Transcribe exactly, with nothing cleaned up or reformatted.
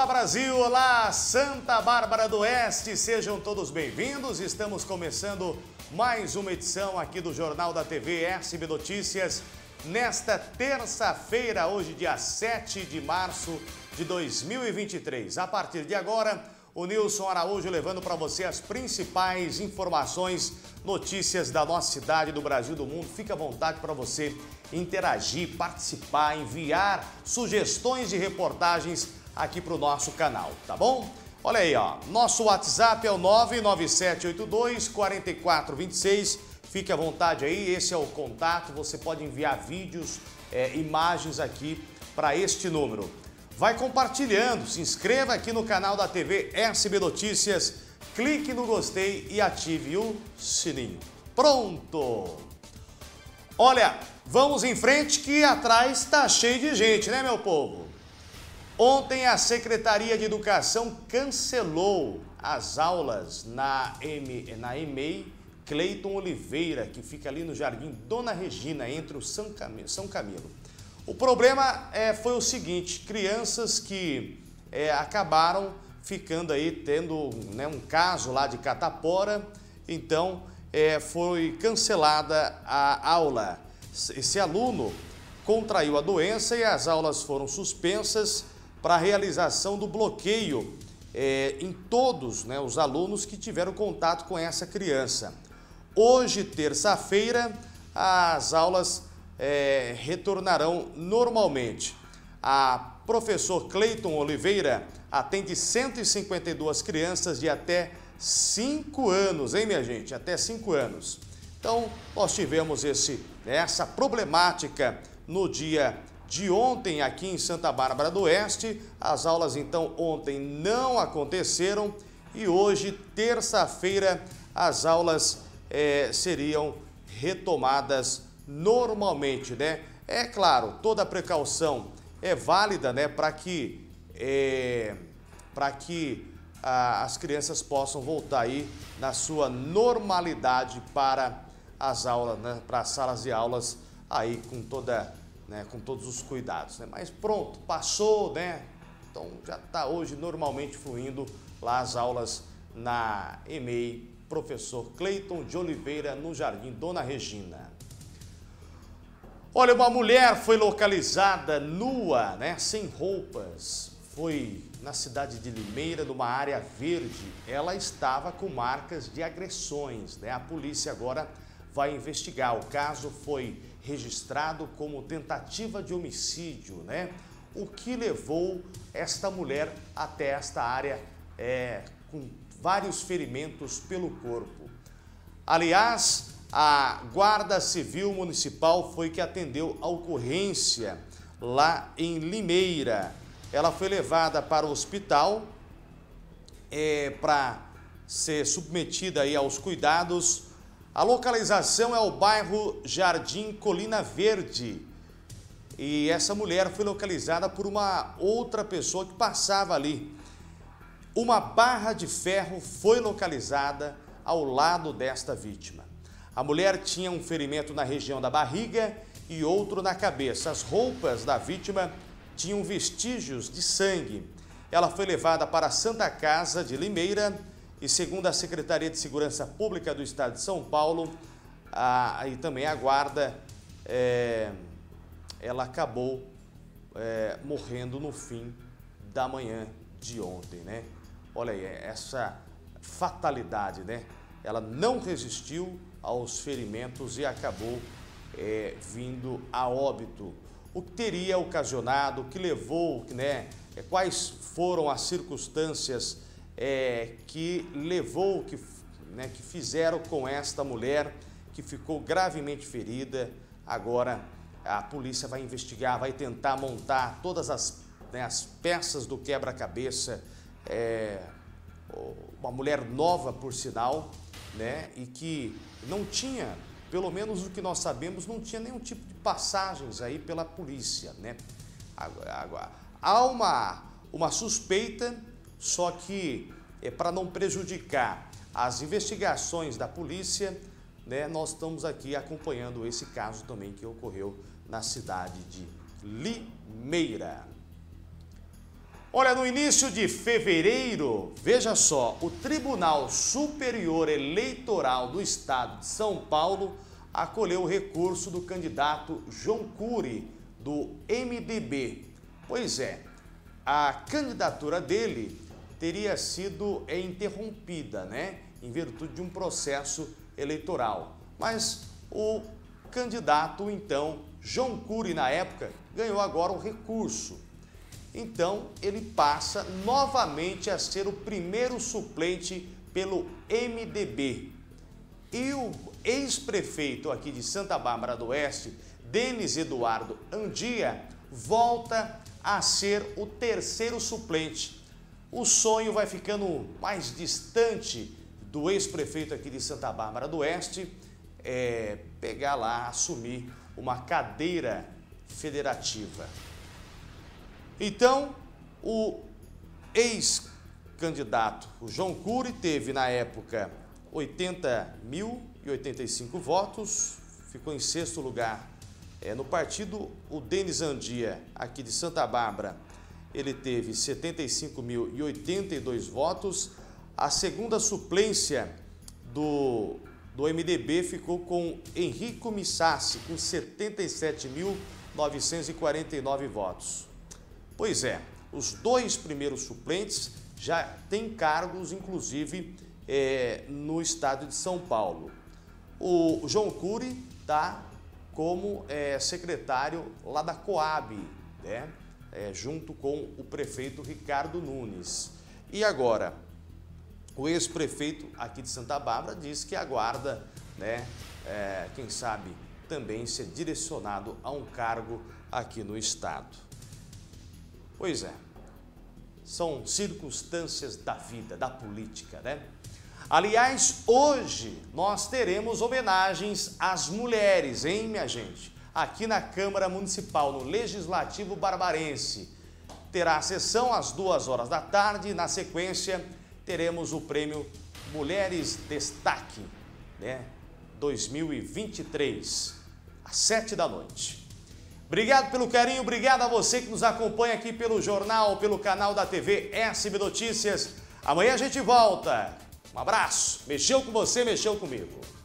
Brasil, olá Santa Bárbara do Oeste, sejam todos bem-vindos. Estamos começando mais uma edição aqui do Jornal da T V S B Notícias, nesta terça-feira, hoje dia sete de março de dois mil e vinte e três. A partir de agora, o Nilson Araújo levando para você as principais informações, notícias da nossa cidade, do Brasil, do mundo. Fique à vontade para você interagir, participar, enviar sugestões de reportagens aqui para o nosso canal, tá bom? Olha aí, ó, nosso WhatsApp é o nove nove sete oito dois, quatro quatro dois seis, fique à vontade aí, esse é o contato, você pode enviar vídeos, é, imagens aqui para este número. Vai compartilhando, se inscreva aqui no canal da T V S B Notícias, clique no gostei e ative o sininho. Pronto! Olha, vamos em frente que atrás está cheio de gente, né, meu povo? Ontem a Secretaria de Educação cancelou as aulas na, M, na E M E I Cleiton Oliveira, que fica ali no Jardim Dona Regina, entre o São Camilo. São Camilo. O problema é, foi o seguinte, crianças que é, acabaram ficando aí, tendo né, um caso lá de catapora, então é, foi cancelada a aula. Esse aluno contraiu a doença e as aulas foram suspensas para a realização do bloqueio é, em todos né, os alunos que tiveram contato com essa criança. Hoje, terça-feira, as aulas é, retornarão normalmente. A professor Cleiton Oliveira atende cento e cinquenta e duas crianças de até cinco anos, hein, minha gente? Até cinco anos. Então, nós tivemos esse, essa problemática no dia de ontem aqui em Santa Bárbara do Oeste. As aulas, então, ontem não aconteceram e hoje, terça-feira, as aulas é, seriam retomadas normalmente, né? É claro, toda a precaução é válida, né, para que, é, para que a, as crianças possam voltar aí na sua normalidade para as aulas, né, para as salas de aulas aí com toda Né, com todos os cuidados, né? Mas pronto, passou, né? Então já está hoje normalmente fluindo lá as aulas na E M E I Professor Cleiton de Oliveira, no Jardim Dona Regina. Olha, uma mulher foi localizada nua, né, sem roupas, foi na cidade de Limeira, numa área verde. Ela estava com marcas de agressões, né? A polícia agora vai investigar. O caso foi registrado como tentativa de homicídio, né? O que levou esta mulher até esta área é, com vários ferimentos pelo corpo. Aliás, a Guarda Civil Municipal foi que atendeu a ocorrência lá em Limeira. Ela foi levada para o hospital é, para ser submetida aí aos cuidados. A localização é o bairro Jardim Colina Verde e essa mulher foi localizada por uma outra pessoa que passava ali. Uma barra de ferro foi localizada ao lado desta vítima. A mulher tinha um ferimento na região da barriga e outro na cabeça. As roupas da vítima tinham vestígios de sangue. Ela foi levada para a Santa Casa de Limeira. E segundo a Secretaria de Segurança Pública do Estado de São Paulo, a, e também a Guarda, é, ela acabou é, morrendo no fim da manhã de ontem, né? Olha aí, essa fatalidade, né? Ela não resistiu aos ferimentos e acabou é, vindo a óbito. O que teria ocasionado, o que levou, né? Quais foram as circunstâncias É, que levou, que, né, que fizeram com esta mulher que ficou gravemente ferida. Agora a polícia vai investigar, vai tentar montar todas as, né, as peças do quebra-cabeça. É, uma mulher nova, por sinal, né, e que não tinha, pelo menos o que nós sabemos, não tinha nenhum tipo de passagens aí pela polícia, né? Agora, há uma, uma suspeita. Só que, é, para não prejudicar as investigações da polícia, né, nós estamos aqui acompanhando esse caso também que ocorreu na cidade de Limeira. Olha, no início de fevereiro, veja só, o Tribunal Superior Eleitoral do Estado de São Paulo acolheu o recurso do candidato João Cury, do M D B. Pois é, a candidatura dele teria sido interrompida, né, em virtude de um processo eleitoral. Mas o candidato, então, João Cury, na época, ganhou agora o recurso. Então, ele passa novamente a ser o primeiro suplente pelo M D B. E o ex-prefeito aqui de Santa Bárbara do Oeste, Denis Eduardo Andia, volta a ser o terceiro suplente. O sonho vai ficando mais distante do ex-prefeito aqui de Santa Bárbara do Oeste, é, pegar lá, assumir uma cadeira federativa. Então, o ex-candidato, o João Cury, teve na época oitenta mil e oitenta e cinco votos, ficou em sexto lugar. É, no partido, o Denis Andia, aqui de Santa Bárbara, ele teve setenta e cinco mil e oitenta e dois votos. A segunda suplência do, do M D B ficou com Henrico Missassi, com setenta e sete mil novecentos e quarenta e nove votos. Pois é, os dois primeiros suplentes já têm cargos, inclusive, é, no estado de São Paulo. O João Cury está como é, secretário lá da Coab, né, é, junto com o prefeito Ricardo Nunes. E agora, o ex-prefeito aqui de Santa Bárbara diz que aguarda, né, é, quem sabe, também ser direcionado a um cargo aqui no estado. Pois é, são circunstâncias da vida, da política, né? Aliás, hoje nós teremos homenagens às mulheres, hein, minha gente? Aqui na Câmara Municipal, no Legislativo Barbarense. Terá a sessão às duas horas da tarde e, na sequência, teremos o prêmio Mulheres Destaque, né? dois mil e vinte e três, às sete da noite. Obrigado pelo carinho, obrigado a você que nos acompanha aqui pelo jornal, pelo canal da T V S B Notícias. Amanhã a gente volta. Um abraço. Mexeu com você, mexeu comigo.